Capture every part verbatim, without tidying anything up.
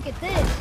look at this.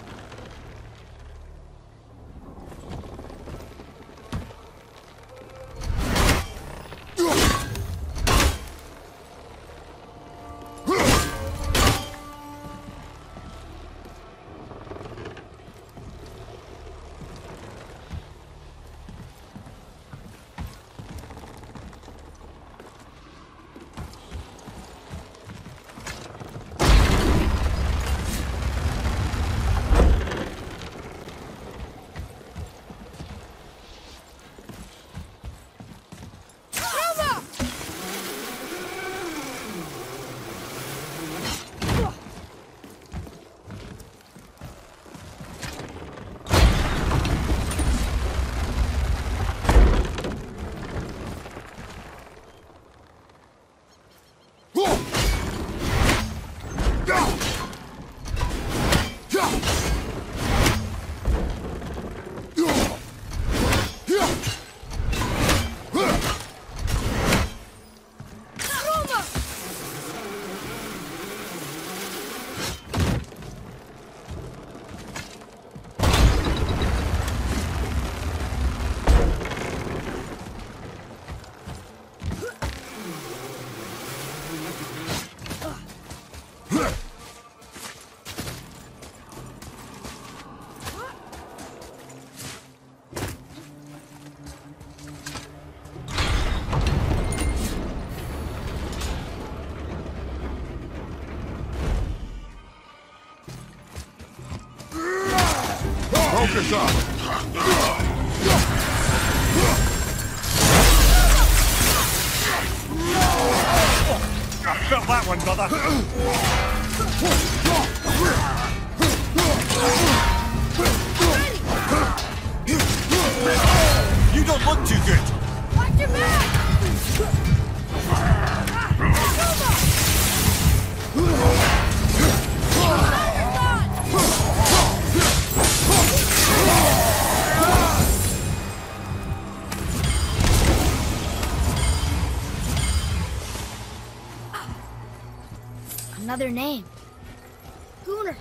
Focus up! I felt that one, brother. You don't look too good. Watch your back! Another name. Gunnar.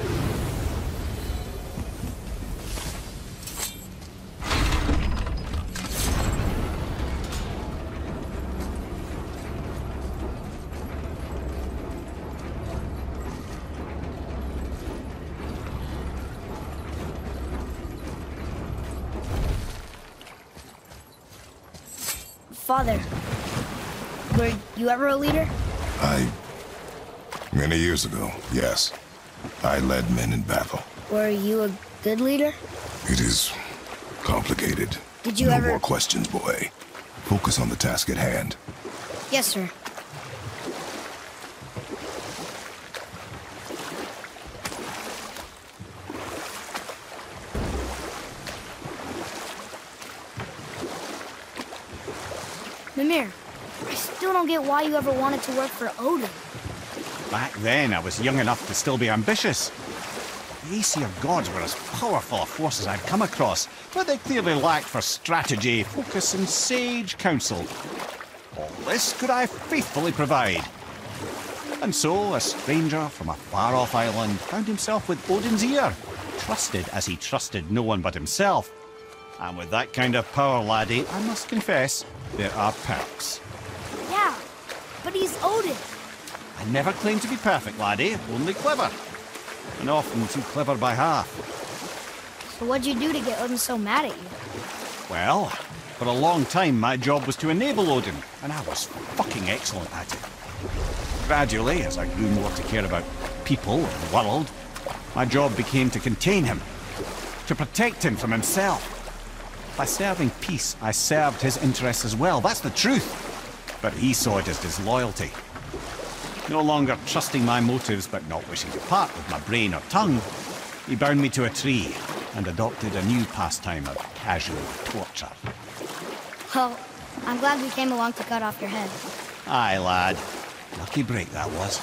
Father, were you ever a leader? I... Many years ago, yes. I led men in battle. Were you a good leader? It is complicated. Did you no ever... more questions, boy. Focus on the task at hand. Yes, sir. Mimir, I still don't get why you ever wanted to work for Odin. Back then, I was young enough to still be ambitious. The Aesir gods were as powerful a force as I'd come across, but they clearly lacked for strategy, focus, and sage counsel. All this could I faithfully provide. And so, a stranger from a far-off island found himself with Odin's ear, trusted as he trusted no one but himself. And with that kind of power, laddie, I must confess, there are perks. Yeah, but he's Odin. I never claimed to be perfect, laddie, only clever. And often too clever by half. So what'd you do to get Odin so mad at you? Well, for a long time my job was to enable Odin, and I was fucking excellent at it. Gradually, as I grew more to care about people and the world, my job became to contain him, to protect him from himself. By serving peace, I served his interests as well, that's the truth. But he saw it as disloyalty. No longer trusting my motives, but not wishing to part with my brain or tongue, he bound me to a tree and adopted a new pastime of casual torture. Well, I'm glad we came along to cut off your head. Aye, lad. Lucky break that was.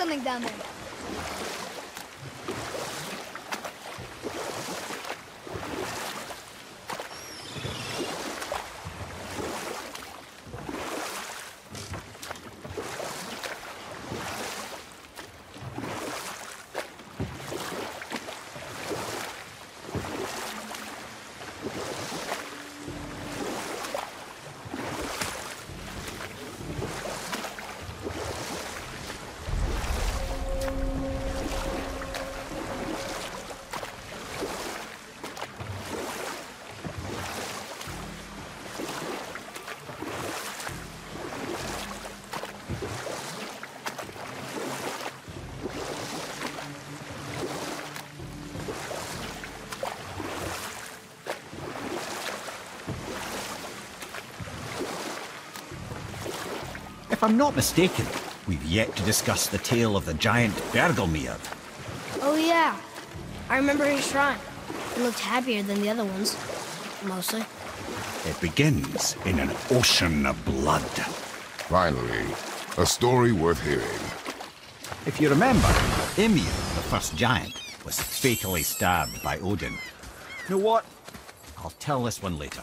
something down there. If I'm not mistaken, we've yet to discuss the tale of the giant Bergelmir. Oh yeah. I remember his shrine. He looked happier than the other ones. Mostly. It begins in an ocean of blood. Finally, a story worth hearing. If you remember, Ymir, the first giant, was fatally stabbed by Odin. You know what? I'll tell this one later.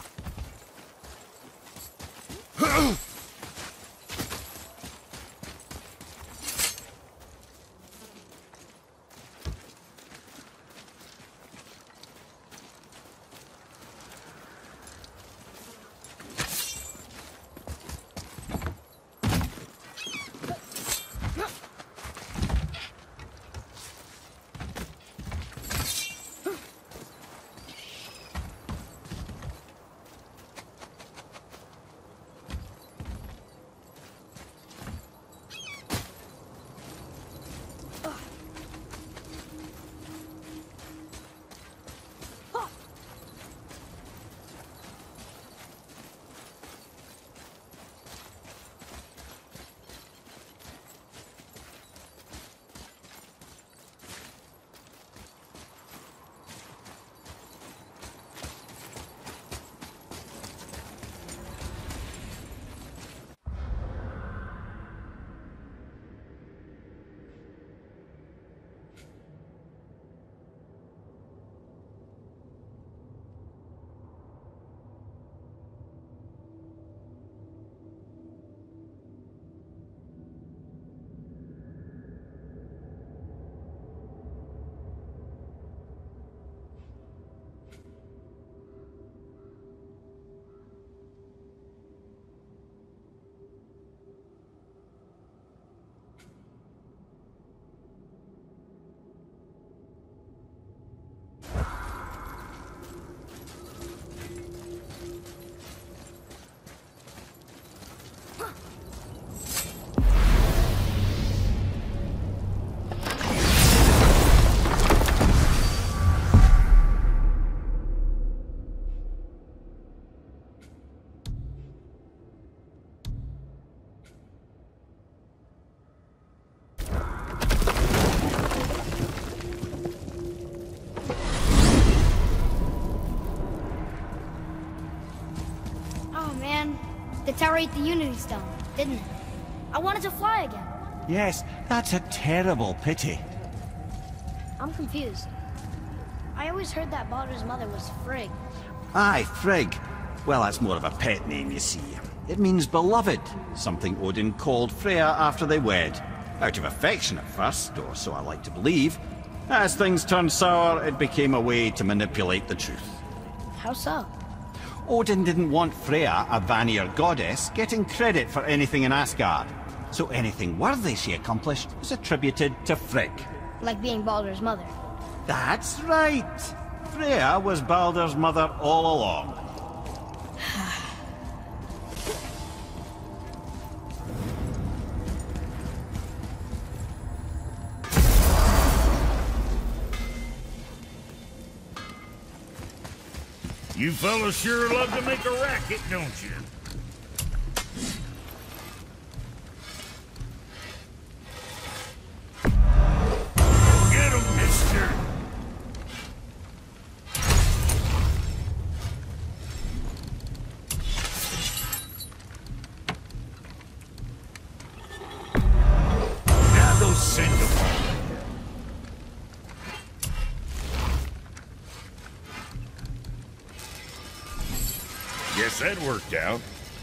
The tower ate the Unity Stone, didn't it? I wanted to fly again. Yes, that's a terrible pity. I'm confused. I always heard that Baldur's mother was Frigg. Aye, Frigg. Well, that's more of a pet name, you see. It means beloved, something Odin called Freya after they wed. Out of affection at first, or so I like to believe. As things turned sour, it became a way to manipulate the truth. How so? Odin didn't want Freya, a Vanir goddess, getting credit for anything in Asgard. So anything worthy she accomplished was attributed to Frigg. Like being Baldur's mother. That's right! Freya was Baldur's mother all along. You fellas sure love to make a racket, don't you? Get him, mister! Now those send Guess that worked out.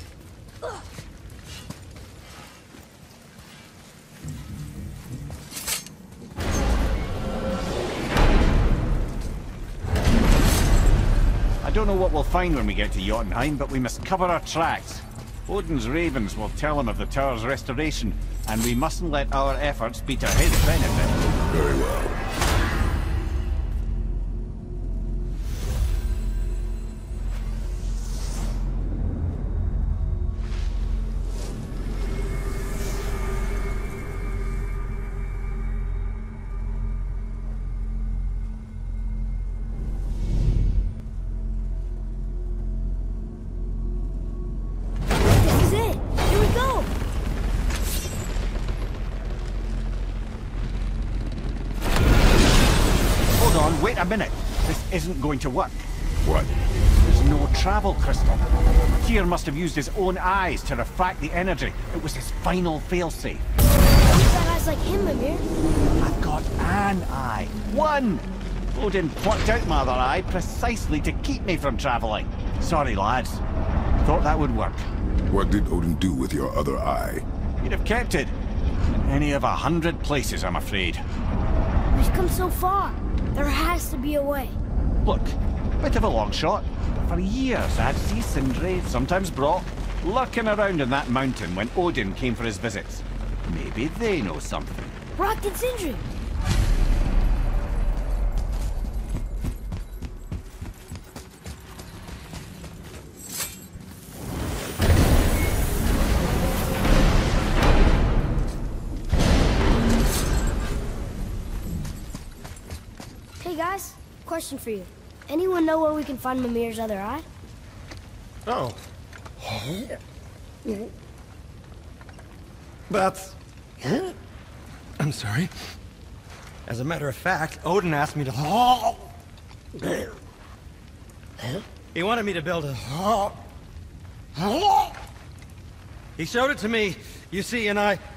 I don't know what we'll find when we get to Jotunheim, but we must cover our tracks. Odin's ravens will tell him of the tower's restoration, and we mustn't let our efforts be to his benefit. Very well. Wait a minute. This isn't going to work. What? There's no travel crystal. Tyr must have used his own eyes to refract the energy. It was his final failsafe. You've got eyes like him, Mimir. I've got an eye. One! Odin plucked out my other eye precisely to keep me from traveling. Sorry, lads. Thought that would work. What did Odin do with your other eye? He'd have kept it. In any of a hundred places, I'm afraid. We've come so far. There has to be a way. Look, bit of a long shot, but for years I'd see Sindri, sometimes Brock, lurking around in that mountain when Odin came for his visits. Maybe they know something. Brock and Sindri. Hey guys, question for you. Anyone know where we can find Mimir's other eye? Oh. That's... I'm sorry. As a matter of fact, Odin asked me to... He wanted me to build a... He showed it to me, you see, and I...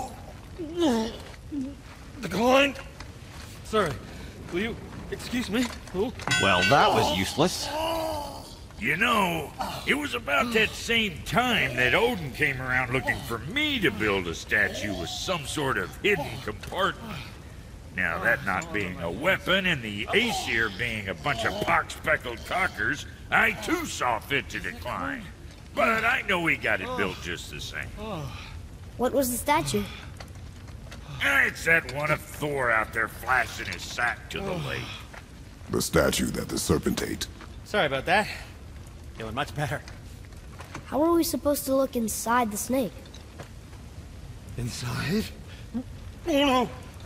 declined. Sorry. Will you excuse me? Ooh. Well, that was useless. You know, it was about that same time that Odin came around looking for me to build a statue with some sort of hidden compartment. Now, that not being a weapon and the Aesir being a bunch of pock-speckled cockers, I too saw fit to decline. But I know we got it built just the same. What was the statue? It's that one of Thor out there flashing his sack to the lake. The statue that the serpent ate. Sorry about that. Feeling much better. How are we supposed to look inside the snake? Inside? Oh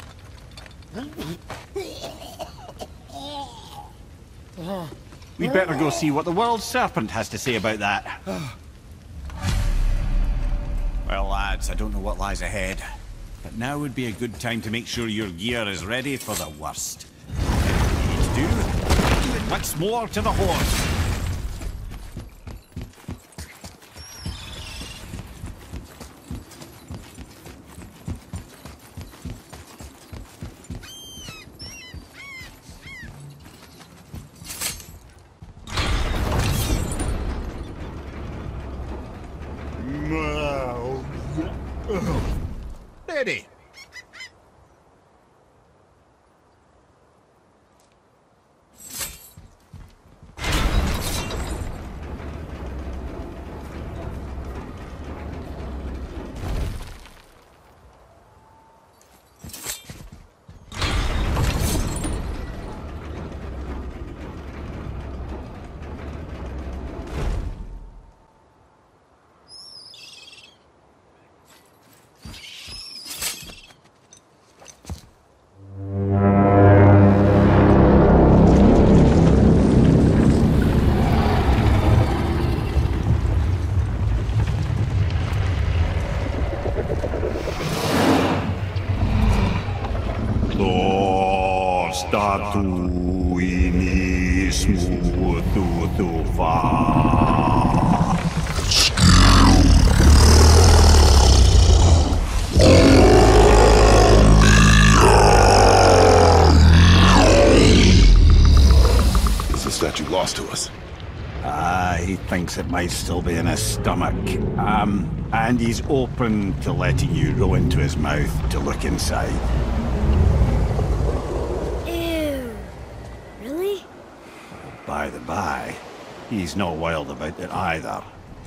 no! We better go see what the world serpent has to say about that. Well, lads, I don't know what lies ahead. But now would be a good time to make sure your gear is ready for the worst. Everything you need to do, do it once more to the horse. Ready. Ah, he thinks it might still be in his stomach. Um, and he's open to letting you roll into his mouth to look inside. Ew. Really? By the by, he's not wild about it either.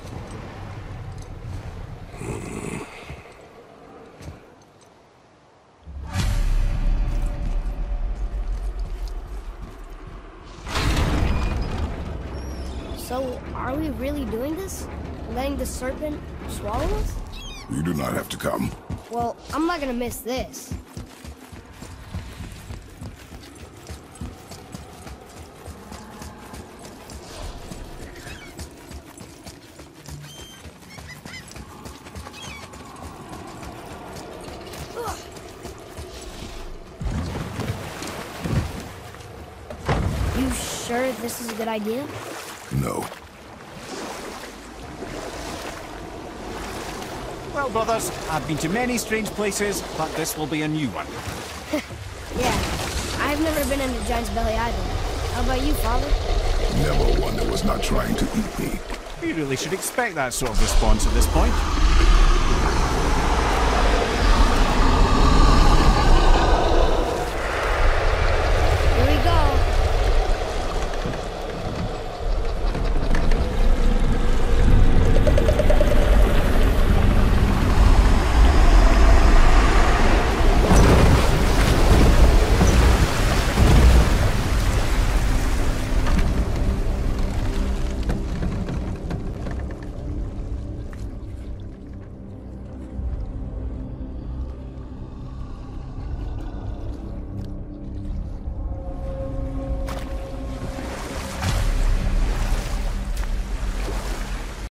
So, are we really doing this? Letting the serpent swallow us? You do not have to come. Well, I'm not gonna miss this. You sure this is a good idea? No. Well, brothers, I've been to many strange places, but this will be a new one. Yeah, I've never been in a giant's belly either. How about you, Father? Never one that was not trying to eat me. We really should expect that sort of response at this point.